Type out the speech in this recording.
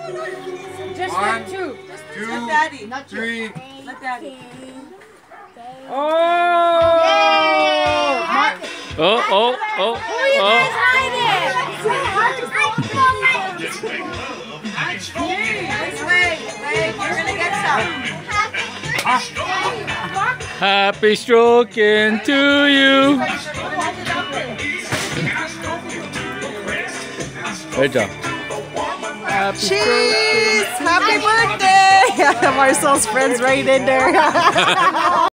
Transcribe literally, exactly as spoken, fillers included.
Just One, let two. two, Let daddy. three. Let daddy. Oh! Oh, oh, oh, oh. Wait, wait, wait. You're gonna get some. Happy stroking to you. Good job. Happy Cheese! Happy birthday! Marcel's friends right in there.